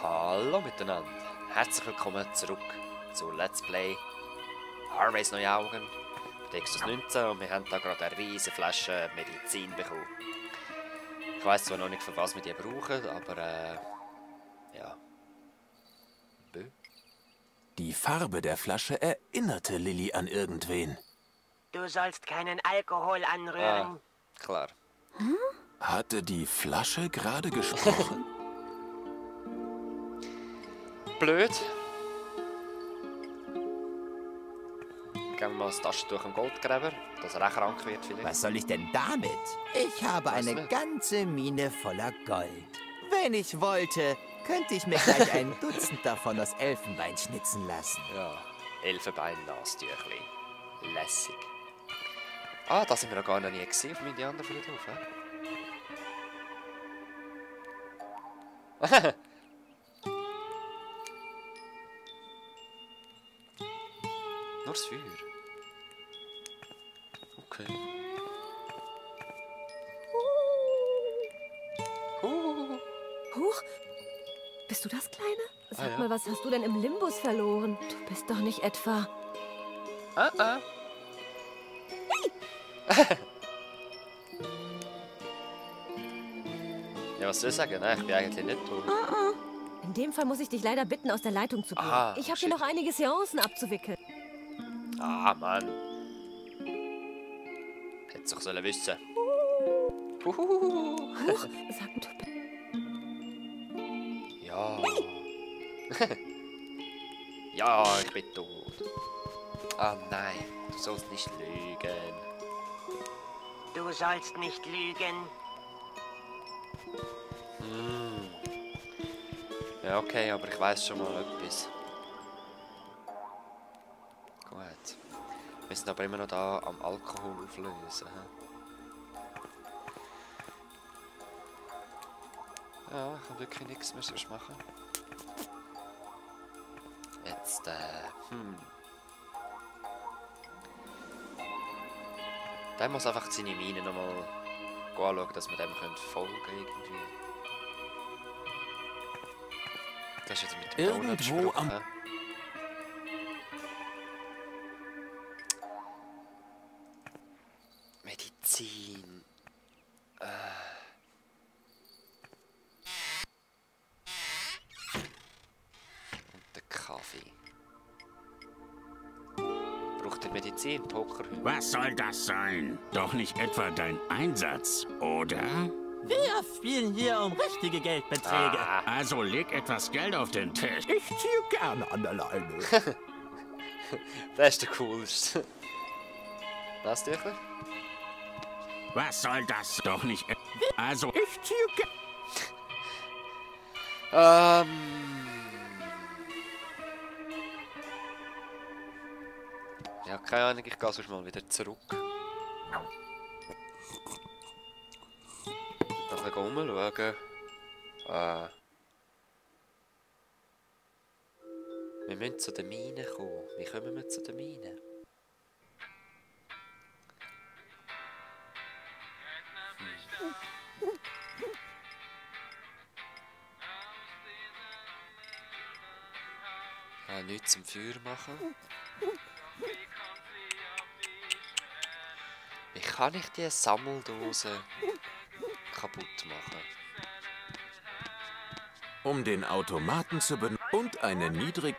Hallo miteinander, herzlich willkommen zurück zu Let's Play Harveys neue Augen, Textus 19, und wir haben da gerade eine riesige Flasche Medizin bekommen. Ich weiss zwar noch nicht, für was wir die brauchen, aber ja. Bö. Die Farbe der Flasche erinnerte Lilly an irgendwen. Du sollst keinen Alkohol anrühren. Klar. Hatte die Flasche gerade gesprochen? Blöd. Gehen wir mal das Taschentuch am Goldgräber, dass er auch krank wird vielleicht. Was soll ich denn damit? Ich habe eine nicht. ganze Mine voller Gold. Wenn ich wollte, könnte ich mir gleich ein Dutzend davon aus Elfenbein schnitzen lassen. Ja, Elfenbein-Nastüchli. Lässig. Ah, das sind wir noch gar noch nie gesehen auf dem Indianerfriedhof, hä? Nur das Feuer. Okay. Huch, bist du das Kleine? Sag ja. mal, was hast du denn im Limbus verloren? Du bist doch nicht etwa... Ja, was soll ich sagen? Nein, ich bin eigentlich nicht tot. In dem Fall muss ich dich leider bitten, aus der Leitung zu gehen. Ah, Ich habe hier shit. noch einige Seancen abzuwickeln. Ah, Mann. Hätte doch sollen wissen. Huch, sag du bist... Ja. Ja, ich bin tot. Ah nein, du sollst nicht lügen. Du sollst nicht lügen. Ja, okay, aber ich weiß schon mal etwas. Gut. Wir sind aber immer noch da am Alkohol auflösen. He? Ja, ich kann wirklich nichts mehr sonst machen. Jetzt, Der muss einfach seine Mine nochmal anschauen, dass wir dem folgen können irgendwie. Das ist jetzt mit dem Irgendwo Donut-Spruch, am- hä? Medizin. Und der Kaffee. Braucht ihr Medizin, Pokerhühner? Was soll das sein? Doch nicht etwa dein Einsatz, oder? Wir spielen hier um richtige Geldbeträge. Also leg etwas Geld auf den Tisch. Ich ziehe gerne an der Leine. Der ist der coolste. Das Tüchli? Was soll das? Doch nicht Also, Ich ziehe gerne... Ja, keine Ahnung, ich gehe sonst mal wieder zurück. Noch ein bisschen rumschauen. Wir müssen zu den Minen kommen. Wie kommen wir zu den Minen? Nichts zum Feuer machen. Wie kann ich die Sammeldose kaputt machen? Um den Automaten zu benutzen und eine niedrig...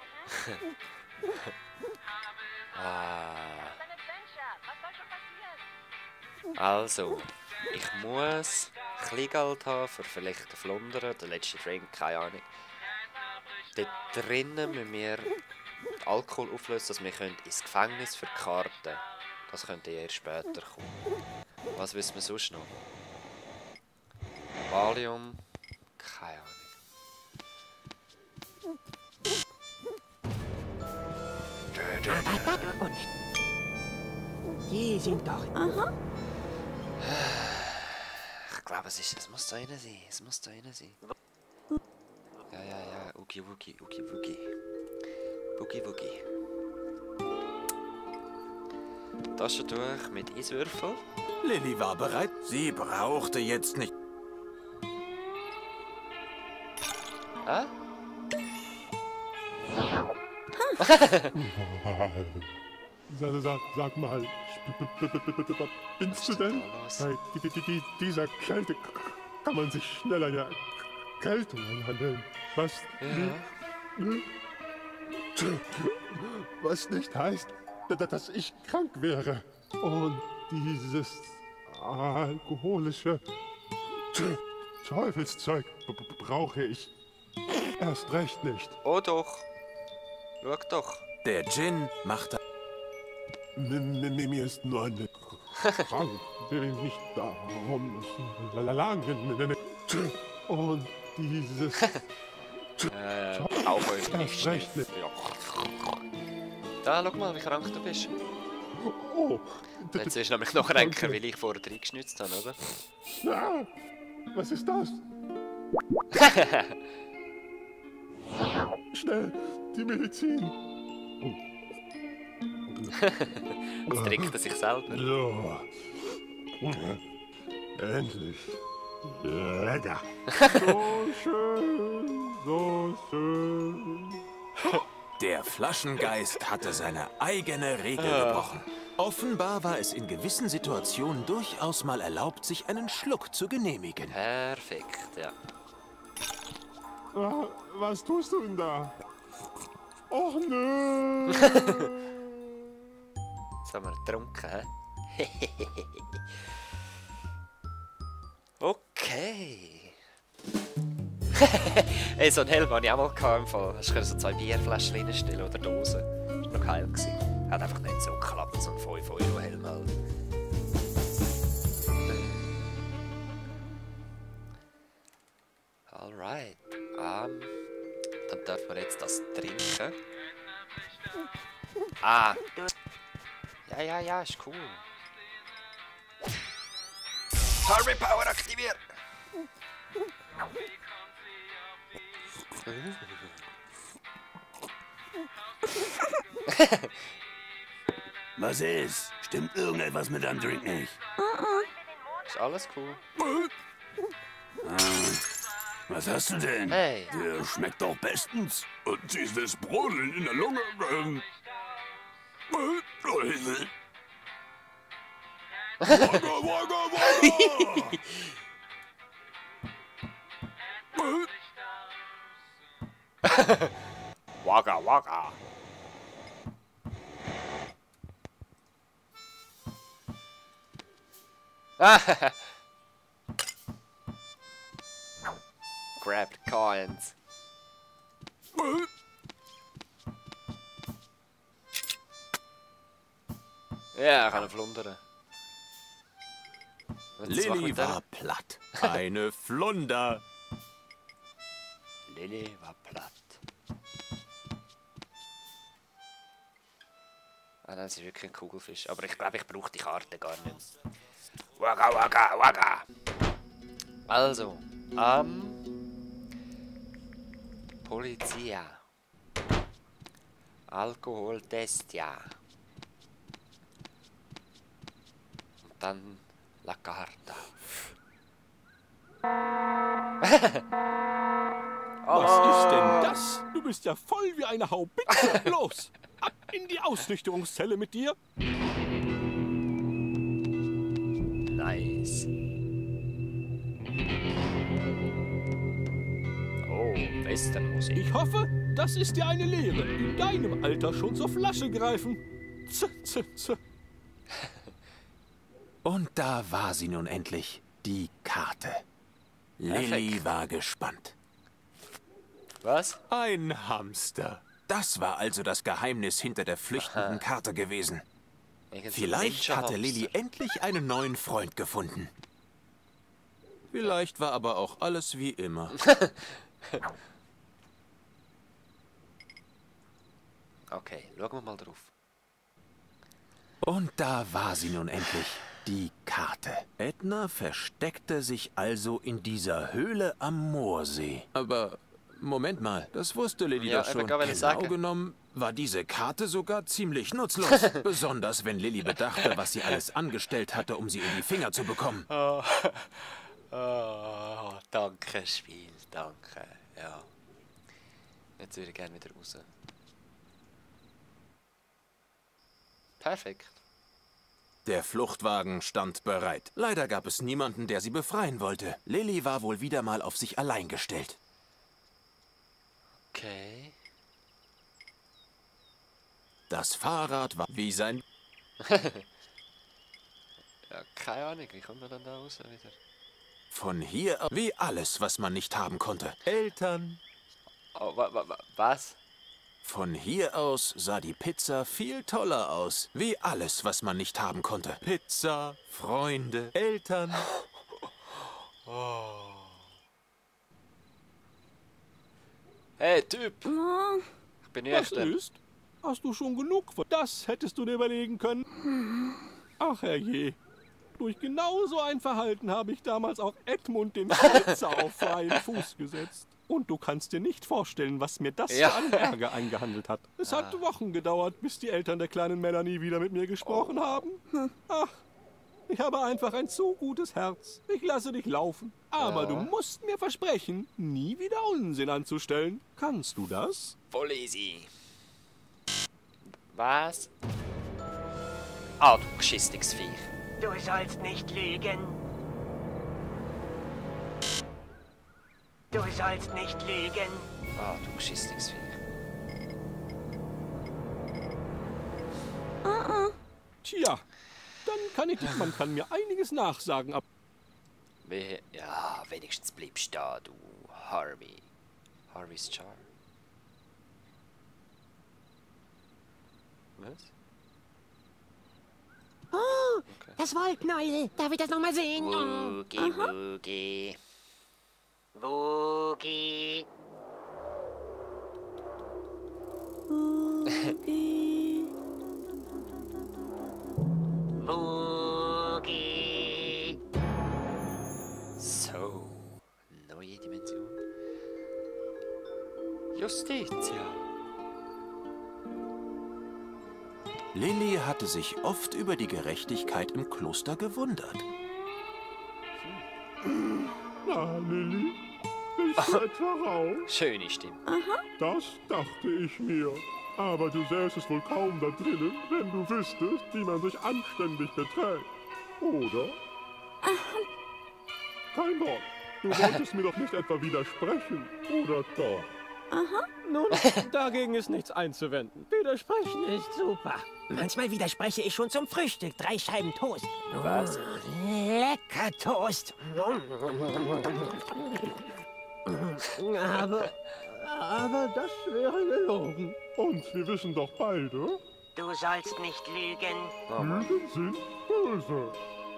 Also, ich muss Kleingeld haben für vielleicht den Flundern, den letzten Drink, keine Ahnung. Dort drinnen müssen wir Alkohol auflösen, dass wir ins Gefängnis für die Karten. Das könnte erst später kommen. Was wissen wir sonst noch? Valium? Keine Ahnung. Die sind doch... Ich glaube, es muss da rein sein. Es muss da rein sein. Ja. Ugi Wugi. Boogie Woogie. Taschentuch mit Eiswürfel. Lilly war bereit. Sie brauchte jetzt nicht... Ah? Sag mal, spinnst du denn? Bei dieser Kälte kann man sich schnell eine Erkältung anhandeln. Was? Was nicht heißt, dass ich krank wäre. Und dieses alkoholische Teufelszeug brauche ich erst recht nicht. Oh doch. Schau doch. Der Djinn machte... Mir ist nur eine krank, nicht darum langen. Und dieses... Auch euch erst recht nicht. Ja. Da, schau mal, wie krank du bist. Oh, Jetzt wirst du nämlich noch kränker, weil ich vorher reingeschnitzt habe, oder? ja, was ist das? Schnell, die Medizin. Jetzt trinkt er sich selber. So. Endlich. Lecker. So schön, so schön. Der Flaschengeist hatte seine eigene Regel gebrochen. Offenbar war es in gewissen Situationen durchaus mal erlaubt, sich einen Schluck zu genehmigen. Perfekt, ja. Ah, was tust du denn da? Och nö. Jetzt haben wir getrunken, hä? Okay. Ey, so einen Helm hatte ich auch mal im Fall. Hast du so 2 Bierflaschen reinstellen oder Dosen? Das war noch geil. Hat einfach nicht so geklappt, so ein 5-Euro-Helm halt. Alright. Dann dürfen wir jetzt das trinken. Ah. Ja, ist cool. Harvey Power aktiviert! Was ist? Stimmt irgendetwas mit deinem Drink nicht? Ist alles cool. Was hast du denn? Hey. Der schmeckt doch bestens. Und dieses Brodeln in der Lunge. Wagga. Wagga. Grab the coins. Ja, kann er flundern. Lilly war platt. Eine Flunder. Lilly war platt. Ah, das ist wirklich ein Kugelfisch. Aber ich glaube, ich brauche die Karte gar nicht. Wagga. Also, Polizia. Alkoholtest, ja. Und dann La Carta. Was ist denn das? Du bist ja voll wie eine Haubitze. Los, ab in die Ausnüchterungszelle mit dir. Nice. Oh, Westernmusik. Ich hoffe, das ist dir eine Lehre. In deinem Alter schon zur Flasche greifen. Z. Und da war sie nun endlich, die Karte. Lilly war gespannt. Was? Ein Hamster. Das war also das Geheimnis hinter der flüchtenden Karte gewesen. Vielleicht hatte Lilly endlich einen neuen Freund gefunden. Vielleicht war aber auch alles wie immer. Okay, schauen wir mal drauf. Und da war sie nun endlich, die Karte. Edna versteckte sich also in dieser Höhle am Moorsee. Aber Moment mal, das wusste Lilly doch schon. Genau genommen war diese Karte sogar ziemlich nutzlos. Besonders wenn Lilly bedachte, was sie alles angestellt hatte, um sie in die Finger zu bekommen. Oh, danke, Spiel, danke, ja. Jetzt würde ich gerne wieder raus. Perfekt. Der Fluchtwagen stand bereit. Leider gab es niemanden, der sie befreien wollte. Lilly war wohl wieder mal auf sich allein gestellt. Okay. Das Fahrrad war wie sein... Ja, keine Ahnung, wie kommt man dann da raus wieder? Von hier aus wie alles, was man nicht haben konnte. Eltern. Oh, was? Von hier aus sah die Pizza viel toller aus. Wie alles, was man nicht haben konnte. Pizza, Freunde, Eltern. Oh. Hey, Typ! Ich bin Was nüchtern. ist? Hast du schon genug? Das hättest du dir überlegen können. Ach herrje. Durch genau so ein Verhalten habe ich damals auch Edmund den Spitzer auf freien Fuß gesetzt. Und du kannst dir nicht vorstellen, was mir das für einen Ärger eingehandelt hat. Es hat Wochen gedauert, bis die Eltern der kleinen Melanie wieder mit mir gesprochen haben. Ach, ich habe einfach ein zu gutes Herz. Ich lasse dich laufen. Aber du musst mir versprechen, nie wieder Unsinn anzustellen. Kannst du das? Voll easy. Was? Ah, du geschistiges Viech. Du sollst nicht lügen. Du sollst nicht lügen. Ah, du geschistiges Viech. Tja, dann kann man kann mir einiges nachsagen. Ja, wenigstens bleibst du da, du Harvey. Harvey's Char. Was? Oh, das Wollknäuel. Darf ich das nochmal sehen? Woogie, Woogie. Woogie. Woogie. So, neue Dimension. Justitia. Lilly hatte sich oft über die Gerechtigkeit im Kloster gewundert. Na, Lilly, bist du etwa rau? Schöne Stimme. Das dachte ich mir. Aber du säßest wohl kaum da drinnen, wenn du wüsstest, wie man sich anständig beträgt. Oder? Kein Wort. Du wolltest mir doch nicht etwa widersprechen, oder doch? Nun, dagegen ist nichts einzuwenden. Widersprechen ist super. Manchmal widerspreche ich schon zum Frühstück. 3 Scheiben Toast. Was? Lecker Toast. Aber das wäre gelogen. Und wir wissen doch beide, Du sollst nicht lügen. Lügen sind böse.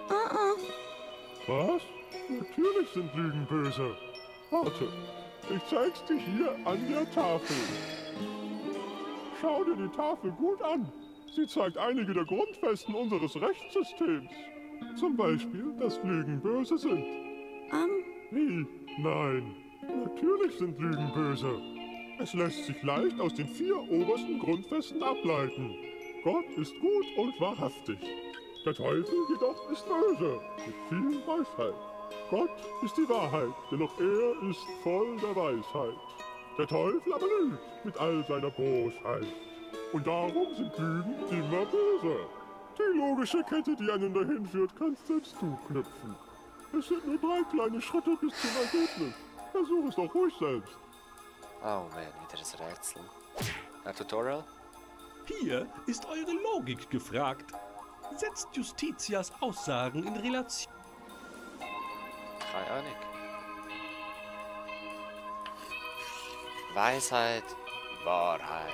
Was? Natürlich sind Lügen böse. Warte, ich zeig's dir hier an der Tafel. Schau dir die Tafel gut an. Sie zeigt einige der Grundfesten unseres Rechtssystems. Zum Beispiel, dass Lügen böse sind. Wie? Nein. Natürlich sind Lügen böse. Es lässt sich leicht aus den 4 obersten Grundfesten ableiten. Gott ist gut und wahrhaftig. Der Teufel jedoch ist böse, mit viel Weisheit. Gott ist die Wahrheit, denn auch er ist voll der Weisheit. Der Teufel aber lügt mit all seiner Bosheit. Und darum sind Lügen immer böse. Die logische Kette, die einen dahin führt, kannst selbst du knüpfen. Es sind nur 3 kleine Schritte bis zum Ergebnis. Versuch es doch ruhig selbst. Oh man, wieder ein Rätsel. Ein Tutorial? Hier ist eure Logik gefragt. Setzt Justitias Aussagen in Relation. Keine Ahnung. Weisheit, Wahrheit.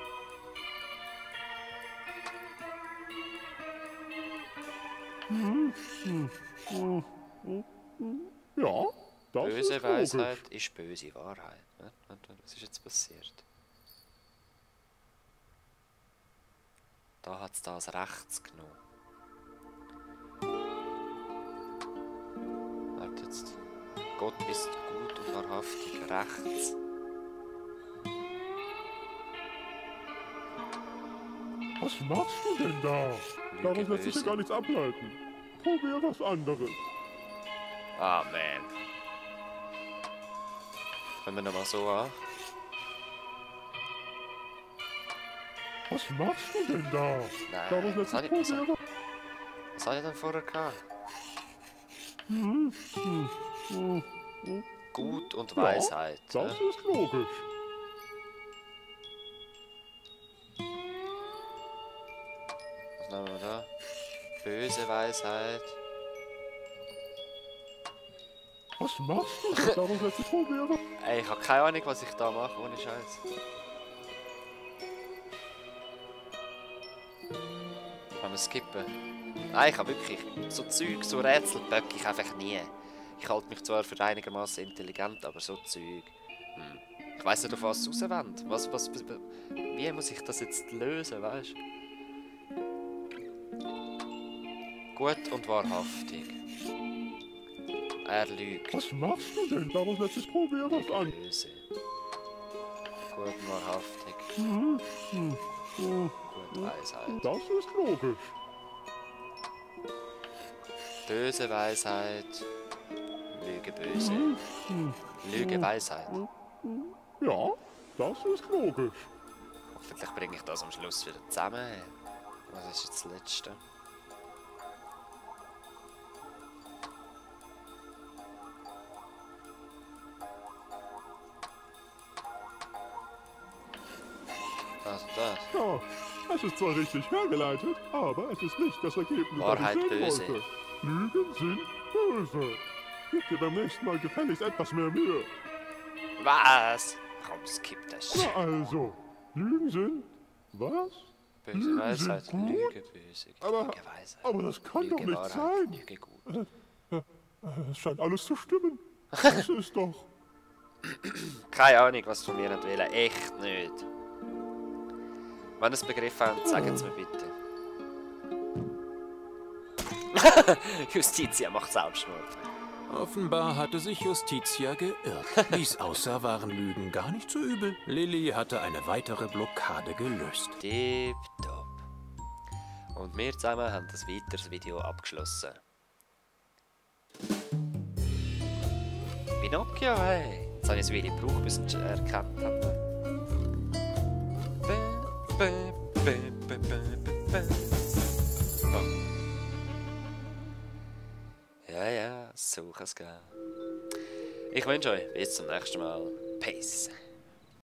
Ja, das Böse ist Weisheit logisch. ist böse Wahrheit. Was ist jetzt passiert? Da hat es das rechts genommen. Warte jetzt. Gott ist gut und wahrhaftig rechts. Was machst du denn da? Daraus lässt sich ja gar nichts ableiten. Probier was anderes. Ah, man. Fangen wir nochmal so an. Was machst du denn da? Nein, Da was letztes probieren. Was habe ich denn vorher gehabt? Gut und Weisheit. Ja, das ist logisch. Was nehmen wir da? Böse Weisheit. Was machst du denn da was letztes probieren? Ey, ich habe keine Ahnung, was ich da mache, ohne Scheiß. Kann man skippen? Nein, ich habe wirklich so Zeug, so Rätsel böcke ich einfach nie. Ich halte mich zwar für einigermaßen intelligent, aber so Zeug. Ich weiss nicht, auf was es rauswendet. Wie muss ich das jetzt lösen, weißt du? Gut und wahrhaftig. Er lügt. Was machst du denn da was letztes probieren? Böse. Gut und wahrhaftig. Gut Weisheit. Das ist logisch. Böse Weisheit. Lüge böse. Lüge Weisheit. Ja, das ist logisch. Hoffentlich bringe ich das am Schluss wieder zusammen. Was ist jetzt das Letzte? Was ist das? Ja, es ist zwar richtig hergeleitet, aber es ist nicht das Ergebnis, Wahrheit das ich sehen böse. wollte. Lügen sind böse. Gib dir beim nächsten Mal gefälligst etwas mehr Mühe. Was? Komm, skip das. Na also, Lügen sind... Was? Böse Lügen Weisheit, sind gut, Lüge böse. aber- Lüge Weisheit. aber das kann Lüge doch nicht Wahrheit, sein. Lüge gut. Es scheint alles zu stimmen. Das ist doch... Keine Ahnung, was von mir nicht will. Echt nicht. Wenn ihr es begriffen habt, sagt es mir bitte. Justitia macht Selbstmord. Offenbar hatte sich Justitia geirrt. Wie es aussah, waren Lügen gar nicht so übel. Lilly hatte eine weitere Blockade gelöst. Tipptopp. Und wir zusammen haben das weiteres Video abgeschlossen. Pinocchio, hey! Jetzt habe ich es wieder gebraucht, bis ich es erkannt habe. Ja, so kann es gehen. Ich wünsche euch bis zum nächsten Mal. Peace.